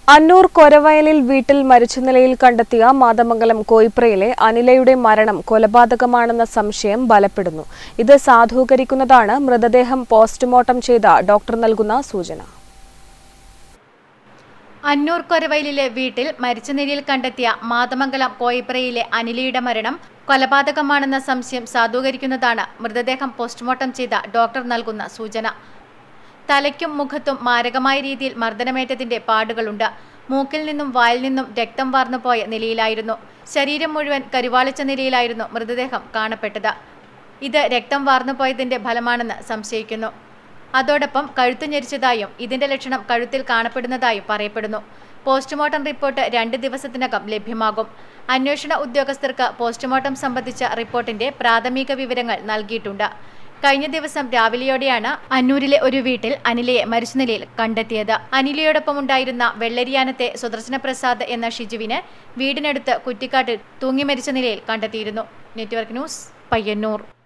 അന്നൂർ കൊരവയലിൽ വീട്ടിൽ മരിച്ച നിലയിൽ കണ്ടെത്തിയ മാതമംഗലം കോയിപ്രയിലെ അനിലയുടെ മരണം കൊലപാതകമാണെന്ന സംശയം ബലപ്പെടുന്നു. ഇത് സാധൂകരിക്കുന്നതാണ് മൃതദേഹം പോസ്റ്റ്മോർട്ടം ചെയ്ത ഡോക്ടർ നൽകുന്ന സൂചന. അന്നൂർ കൊരവയലിലെ വീട്ടിൽ മരിച്ച നിലയിൽ കണ്ടെത്തിയ മാതമംഗലം കോയിപ്രയിലെ അനിലയുടെ മരണം കൊലപാതകമാണെന്ന സംശയം സാധൂകരിക്കുന്നതാണ് മൃതദേഹം പോസ്റ്റ്മോർട്ടം ചെയ്ത ഡോക്ടർ നൽകുന്ന സൂചന. തലയ്ക്കും മുഖത്തും മാരകമായ രീതിയിൽ മർദ്ദനമേറ്റതിന്റെ പാടുകളുണ്ട്. മൂക്കിൽ നിന്നും വായിൽ നിന്നും രക്തം വാർന്നുപോയ നിലയിലായിരുന്നു. ശരീരം മുഴുവൻ കരുവാളിച്ച നിലയിലായിരുന്നു മൃതദേഹം കാണപ്പെട്ടത്. ഇത് രക്തം വാർന്നുപോയതിന്റെ ഫലമാണെന്ന് സംശയിക്കുന്നു. അതോടൊപ്പം കഴുത്ത് ഞെരിച്ചതായും ഇതിന്റെ ലക്ഷണം കഴുത്തിൽ കാണപ്പെടുന്നതായും പറയപ്പെടുന്നു. പോസ്റ്റ്മോർട്ടം റിപ്പോർട്ട് 2 ദിവസത്തിനകം ലഭ്യമാകും. അന്വേഷണ ഉദ്യോഗസ്ഥർക്ക് പോസ്റ്റ്മോർട്ടം സംബന്ധിച്ച റിപ്പോർട്ടിന്റെ പ്രാഥമിക വിവരങ്ങൾ നൽകിയിട്ടുണ്ട്. കഴിഞ്ഞ ദിവസം രാവിലെയോടെയാണ് അന്നൂരിലെ ഒരു വീട്ടിൽ അനിലയെ മരിച്ച നിലയിൽ കണ്ടെത്തിയത്. അനിലയോടൊപ്പം ഉണ്ടായിരുന്ന വെള്ളരിയാനത്തെ സുദർശന പ്രസാദ് എന്ന ഷിജുവിനെ വീടിനടുത്ത് കുറ്റിക്കാട്ടിൽ തൂങ്ങി മരിച്ച നിലയിൽ കണ്ടെത്തിയിരുന്നു. Network news, Payyanur.